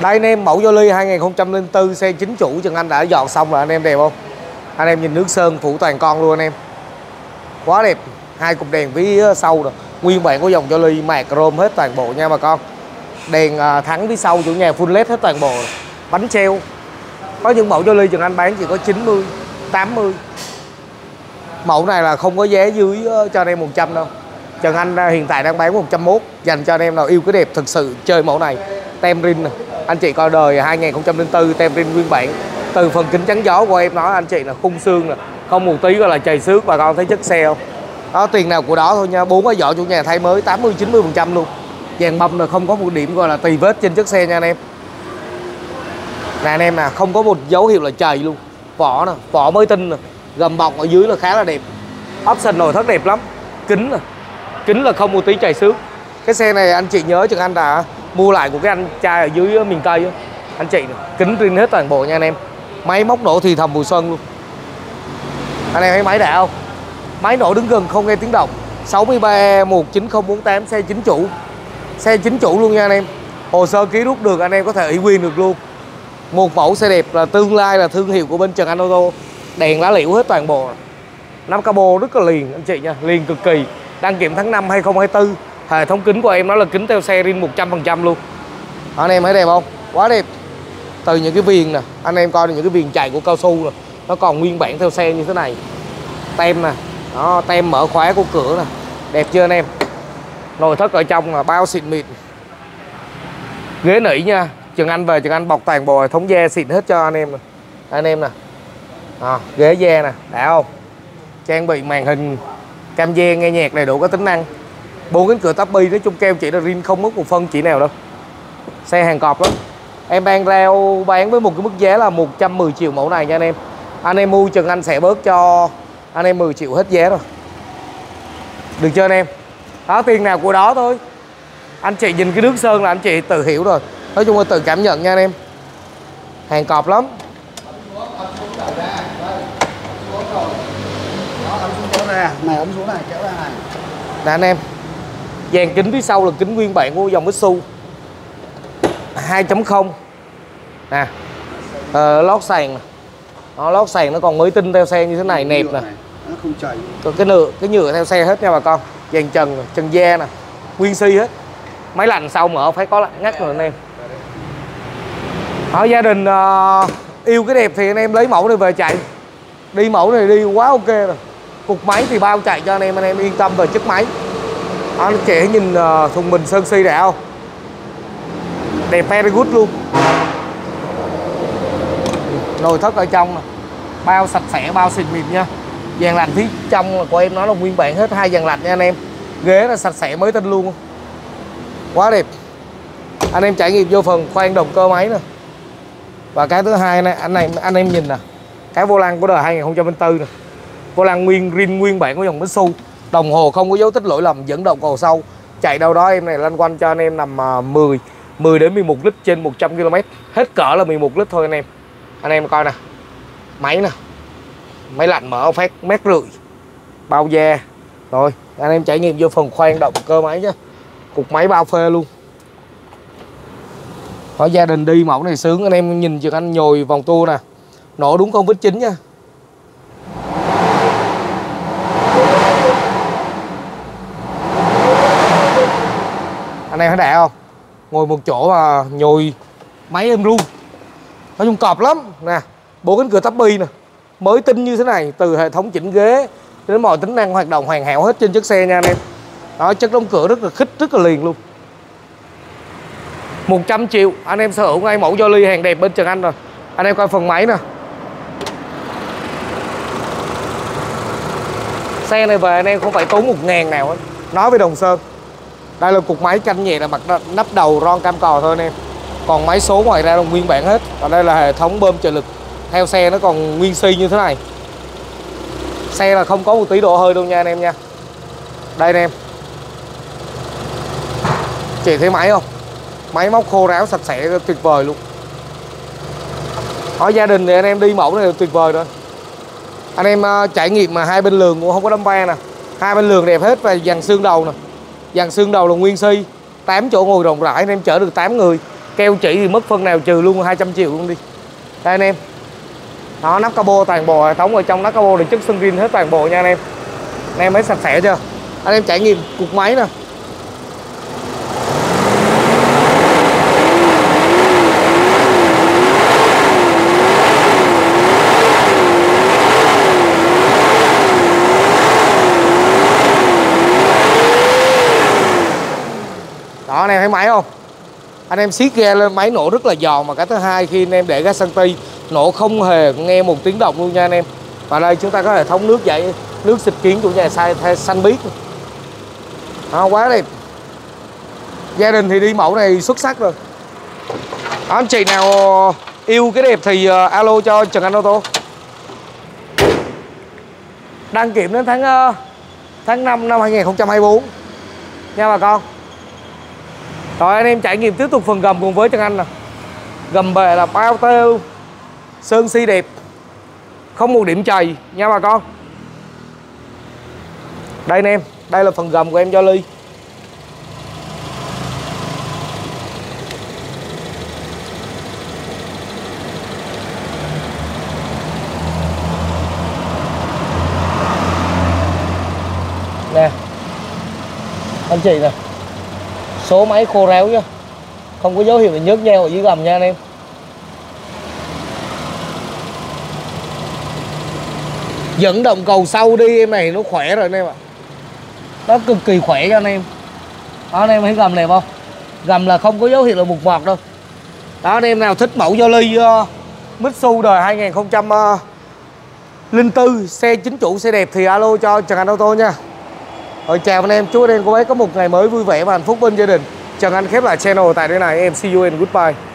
Đây anh em, mẫu Jolie 2004 xe chính chủ Trần Anh đã dọn xong rồi anh em, đẹp không? Anh em nhìn nước sơn phủ toàn con luôn anh em. Quá đẹp. Hai cụm đèn phía sau rồi. Nguyên bản của dòng Jolie mạc chrome hết toàn bộ nha bà con. Đèn thắng phía sau chủ nhà full led hết toàn bộ. Bánh treo. Có những mẫu Jolie Trần Anh bán chỉ có 90, 80. Mẫu này là không có giá dưới cho anh em 100 đâu. Trần Anh hiện tại đang bán 101, dành cho anh em nào yêu cái đẹp thực sự chơi mẫu này. Tem rin này. Anh chị coi đời 2004 tem rin nguyên bản. Từ phần kính chắn gió của em nói anh chị là khung xương nè, không một tí gọi là chày xước, bà con thấy chất xe không? Đó, tiền nào của đó thôi nha. 4 cái vỏ chủ nhà thay mới 80-90% luôn. Dàn bông là không có một điểm gọi là tì vết trên chất xe nha anh em. Nè anh em nè, không có một dấu hiệu là chày luôn. Vỏ nè, vỏ mới tinh nè, gầm bọc ở dưới là khá là đẹp. Option nội thất đẹp lắm. Kính nè, kính là không một tí chày xước. Cái xe này anh chị nhớ Trần Anh đã mua lại của cái anh trai ở dưới miền Tây đó. Anh chị nè, kính rin hết toàn bộ nha anh em. Máy móc nổ thì thầm mùi xuân luôn. Anh em thấy máy đã không? Máy nổ đứng gần không nghe tiếng động. 63E19048 xe chính chủ. Xe chính chủ luôn nha anh em. Hồ sơ ký rút được, anh em có thể ủy quyền được luôn. Một mẫu xe đẹp là tương lai là thương hiệu của bên Trần Anh Ô Tô. Đèn lá liễu hết toàn bộ. Nắp cabo rất là liền anh chị nha, liền cực kỳ. Đăng kiểm tháng 5 2024. Hệ thống kính của em nó là kính theo xe rin 100% luôn. Anh em thấy đẹp không? Quá đẹp. Từ những cái viền nè, anh em coi những cái viền chạy của cao su nè, nó còn nguyên bản theo xe như thế này. Tem nè, đó, tem mở khóa của cửa nè, đẹp chưa anh em? Nội thất ở trong là bao xịn mịn. Ghế nỉ nha, Trần Anh về Trần Anh bọc toàn bộ hệ thống da xịn hết cho anh em nè. Anh em nè, ghế da nè, đã không? Trang bị màn hình cam ge nghe nhạc đầy đủ các tính năng. 4 cánh cửa tắp bi, nói chung keo chỉ là rin không mất một phân chỉ nào đâu. Xe hàng cọp lắm. Em đang rao bán với một cái mức giá là 110 triệu mẫu này nha anh em. Anh em mua Trần Anh sẽ bớt cho anh em 10 triệu hết giá rồi. Được chưa anh em? Đó, tiền nào của đó thôi. Anh chị nhìn cái nước sơn là anh chị tự hiểu rồi. Nói chung là tự cảm nhận nha anh em. Hàng cọp lắm. Này ấn xuống này, kéo ra này. Nè anh em. Dàn kính phía sau là kính nguyên bản của dòng Mitsubishi 2.0 nè. Lót sàn. Đó, lót sàn nó còn mới tinh theo xe như thế này, nẹp nè. Nó không chảy. Còn cái nhựa theo xe hết nha bà con. Dàn trần, trần da nè, nguyên si hết. Máy lạnh sau mở phải có lạnh ngắt rồi anh em. Ở gia đình yêu cái đẹp thì anh em lấy mẫu này về chạy. Đi mẫu này đi quá ok rồi. Cục máy thì bao chạy cho anh em yên tâm về chất máy. Đó, anh chị nhìn thùng bình sơn si đã không? Đẹp very good luôn. Nội thất ở trong nè, bao sạch sẽ, bao xịn mịn nha. Dàn lạnh phía trong của em nó là nguyên bản hết, 2 dàn lạnh nha anh em. Ghế là sạch sẽ mới tinh luôn. Quá đẹp. Anh em trải nghiệm vô phần khoan động cơ máy nè. Và cái thứ hai này anh em nhìn nè, cái vô lăng của đời 2004 nè. Vô lăng nguyên bản của dòng Mitsubishi. Đồng hồ không có dấu tích lỗi lầm, dẫn động cầu sâu. Chạy đâu đó em này lăn quanh cho anh em nằm 10 đến 11 lít trên 100 km. Hết cỡ là 11 lít thôi anh em. Anh em coi nè. Máy nè. Máy lạnh mở phát 1,5 m. Bao da. Rồi, anh em trải nghiệm vô phần khoan động cơ máy nhé. Cục máy bao phê luôn. Có gia đình đi mẫu này sướng. Anh em nhìn Trần Anh nhồi vòng tua nè. Nổ đúng con vít chính nha. Anh em thấy đã không? Ngồi một chỗ mà nhồi máy em ru. Nói chung cọp lắm. Nè, 4 cánh cửa tắp bi nè. Mới tinh như thế này. Từ hệ thống chỉnh ghế đến mọi tính năng hoạt động hoàn hảo hết trên chiếc xe nha anh em. Đó, chất đóng cửa rất là khít, rất là liền luôn. 100 triệu anh em sở hữu ngay mẫu Jolie hàng đẹp bên Trần Anh rồi. Anh em coi phần máy nè. Xe này về anh em không phải tốn 1.000 nào hết. Nói với Đồng Sơn. Đây là cục máy canh nhẹ là mặt nắp đầu ron cam cò thôi anh em. Còn máy số ngoài ra là nguyên bản hết. Còn đây là hệ thống bơm trợ lực. Theo xe nó còn nguyên si như thế này. Xe là không có một tí độ hơi đâu nha anh em nha. Đây anh em. Chị thấy máy không? Máy móc khô ráo sạch sẽ tuyệt vời luôn. Ở gia đình thì anh em đi mẫu này là tuyệt vời rồi. Anh em trải nghiệm mà hai bên lường cũng không có đâm va nè. Hai bên lường đẹp hết. Và dàn xương đầu nè. Dàn xương đầu là nguyên si. 8 chỗ ngồi rộng rãi anh em chở được 8 người. Keo chỉ thì mất phân nào trừ luôn 200 triệu luôn đi. Đây anh em. Đó, nắp capo toàn bộ hệ thống ở trong nắp capo được chất sơn rin hết toàn bộ nha anh em. Anh em thấy sạch sẽ chưa? Anh em trải nghiệm cục máy nè. Đó anh em thấy máy không? Anh em siết ghe lên máy nổ rất là giòn. Mà cái thứ hai khi anh em để gas xăng ti nổ không hề nghe một tiếng động luôn nha anh em. Và đây chúng ta có hệ thống nước dạy, nước xịt kiến của nhà xanh biếc. Đó, quá đẹp. Gia đình thì đi mẫu này xuất sắc rồi. Đó, anh chị nào yêu cái đẹp thì alo cho Trần Anh Ô Tô. Đăng kiểm đến tháng 5 năm 2024 nha bà con. Rồi anh em trải nghiệm tiếp tục phần gầm cùng với Trần Anh nè. Gầm bề là bao tiêu sơn si đẹp, không một điểm chày nha bà con. Đây anh em, đây là phần gầm của em cho ly. Nè anh chị nè, số máy khô ráo chứ, không có dấu hiệu nhớt nheo ở dưới gầm nha anh em. Dẫn động cầu sau đi em này nó khỏe rồi anh em ạ. Nó cực kỳ khỏe cho anh em. Đó anh em thấy gầm này không? Gầm là không có dấu hiệu là mục mọt đâu. Đó anh em nào thích mẫu Jolly Mitsubishi đời 2004, xe chính chủ, xe đẹp thì alo cho Trần Anh Ô Tô nha. Rồi chào anh em, chúc anh em cô bác có một ngày mới vui vẻ và hạnh phúc bên gia đình. Trần Anh khép lại channel tại đây này. Em see you and goodbye.